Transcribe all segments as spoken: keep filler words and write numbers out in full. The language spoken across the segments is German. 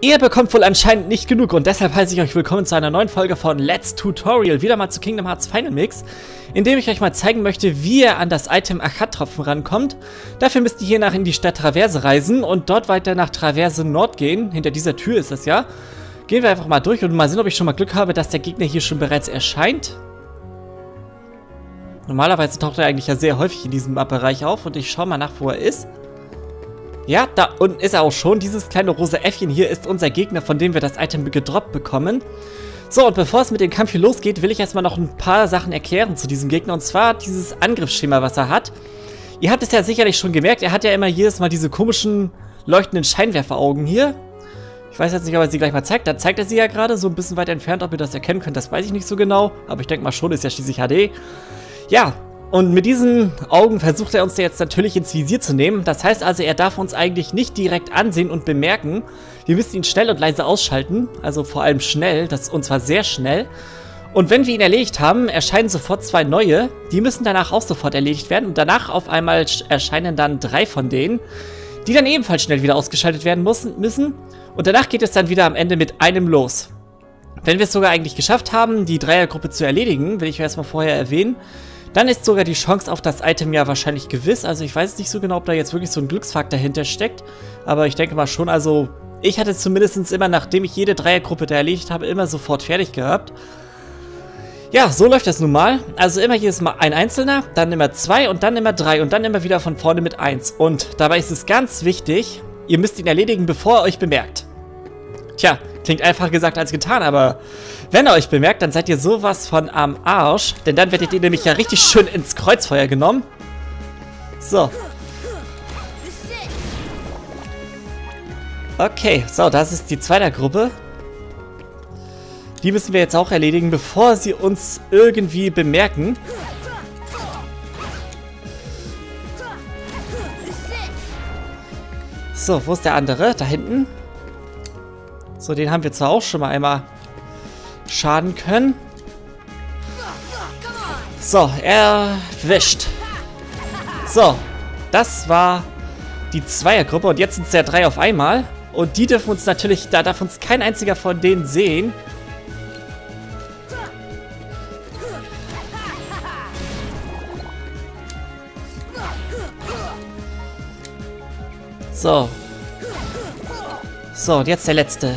Ihr bekommt wohl anscheinend nicht genug und deshalb heiße ich euch willkommen zu einer neuen Folge von Let's Tutorial, wieder mal zu Kingdom Hearts Final Mix, in dem ich euch mal zeigen möchte, wie ihr an das Item Achat-Tropfen rankommt. Dafür müsst ihr hier nach in die Stadt Traverse reisen und dort weiter nach Traverse Nord gehen. Hinter dieser Tür ist das ja. Gehen wir einfach mal durch und mal sehen, ob ich schon mal Glück habe, dass der Gegner hier schon bereits erscheint. Normalerweise taucht er eigentlich ja sehr häufig in diesem Bereich auf und ich schaue mal nach, wo er ist. Ja, da unten ist er auch schon. Dieses kleine rosa Äffchen hier ist unser Gegner, von dem wir das Item gedroppt bekommen. So, und bevor es mit dem Kampf hier losgeht, will ich erstmal noch ein paar Sachen erklären zu diesem Gegner. Und zwar dieses Angriffsschema, was er hat. Ihr habt es ja sicherlich schon gemerkt, er hat ja immer jedes Mal diese komischen, leuchtenden Scheinwerferaugen hier. Ich weiß jetzt nicht, ob er sie gleich mal zeigt. Da zeigt er sie ja gerade, so ein bisschen weit entfernt. Ob ihr das erkennen könnt, das weiß ich nicht so genau. Aber ich denke mal schon, ist ja schließlich H D. Ja, und mit diesen Augen versucht er uns jetzt natürlich ins Visier zu nehmen. Das heißt also, er darf uns eigentlich nicht direkt ansehen und bemerken. Wir müssen ihn schnell und leise ausschalten. Also vor allem schnell, das und zwar sehr schnell. Und wenn wir ihn erledigt haben, erscheinen sofort zwei neue. Die müssen danach auch sofort erledigt werden. Und danach auf einmal erscheinen dann drei von denen, die dann ebenfalls schnell wieder ausgeschaltet werden müssen. Und danach geht es dann wieder am Ende mit einem los. Wenn wir es sogar eigentlich geschafft haben, die Dreiergruppe zu erledigen, will ich erstmal vorher erwähnen, dann ist sogar die Chance auf das Item ja wahrscheinlich gewiss. Also ich weiß nicht so genau, ob da jetzt wirklich so ein Glücksfaktor dahinter steckt. Aber ich denke mal schon, also ich hatte es zumindest immer, nachdem ich jede Dreiergruppe da erledigt habe, immer sofort fertig gehabt. Ja, so läuft das nun mal. Also immer jedes Mal ein Einzelner, dann immer zwei und dann immer drei und dann immer wieder von vorne mit eins. Und dabei ist es ganz wichtig, ihr müsst ihn erledigen, bevor er euch bemerkt. Tja, klingt einfacher gesagt als getan, aber wenn er euch bemerkt, dann seid ihr sowas von am Arsch. Denn dann werdet ihr nämlich ja richtig schön ins Kreuzfeuer genommen. So. Okay, so, das ist die zweite Gruppe. Die müssen wir jetzt auch erledigen, bevor sie uns irgendwie bemerken. So, wo ist der andere? Da hinten. So, den haben wir zwar auch schon mal einmal schaden können. So, erwischt. So, das war die Zweiergruppe und jetzt sind es ja drei auf einmal. Und die dürfen uns natürlich, da darf uns kein einziger von denen sehen. So. So, und jetzt der letzte.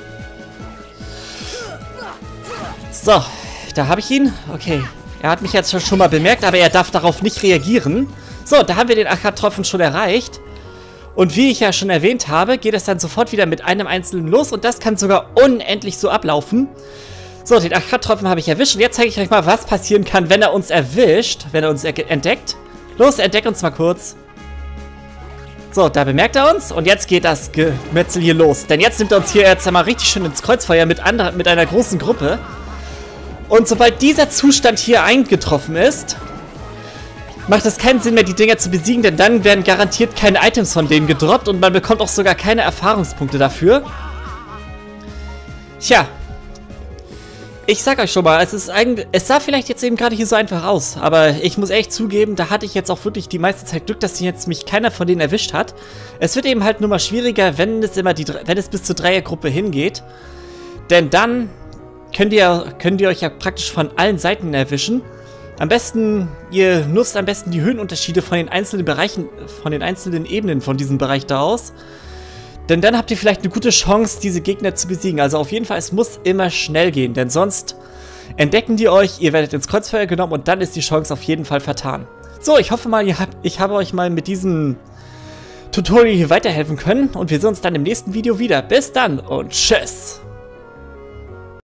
So, da habe ich ihn. Okay, er hat mich jetzt schon mal bemerkt, aber er darf darauf nicht reagieren. So, da haben wir den Achat-Tropfen schon erreicht. Und wie ich ja schon erwähnt habe, geht es dann sofort wieder mit einem Einzelnen los. Und das kann sogar unendlich so ablaufen. So, den Achat-Tropfen habe ich erwischt. Und jetzt zeige ich euch mal, was passieren kann, wenn er uns erwischt. Wenn er uns entdeckt. Los, entdeckt uns mal kurz. So, da bemerkt er uns und jetzt geht das Gemetzel hier los. Denn jetzt nimmt er uns hier jetzt einmal richtig schön ins Kreuzfeuer mit, andre, mit einer großen Gruppe. Und sobald dieser Zustand hier eingetroffen ist, macht es keinen Sinn mehr, die Dinger zu besiegen, denn dann werden garantiert keine Items von denen gedroppt und man bekommt auch sogar keine Erfahrungspunkte dafür. Tja. Ich sag euch schon mal, es ist eigentlich, es sah vielleicht jetzt eben gerade hier so einfach aus, aber ich muss echt zugeben, da hatte ich jetzt auch wirklich die meiste Zeit Glück, dass jetzt mich keiner von denen erwischt hat. Es wird eben halt nur mal schwieriger, wenn es immer die, wenn es bis zur Dreiergruppe hingeht, denn dann könnt ihr, könnt ihr euch ja praktisch von allen Seiten erwischen. Am besten, ihr nutzt am besten die Höhenunterschiede von den einzelnen Bereichen, von den einzelnen Ebenen von diesem Bereich da aus. Denn dann habt ihr vielleicht eine gute Chance, diese Gegner zu besiegen. Also auf jeden Fall, es muss immer schnell gehen. Denn sonst entdecken die euch, ihr werdet ins Kreuzfeuer genommen und dann ist die Chance auf jeden Fall vertan. So, ich hoffe mal, ihr habt, ich habe euch mal mit diesem Tutorial hier weiterhelfen können. Und wir sehen uns dann im nächsten Video wieder. Bis dann und tschüss!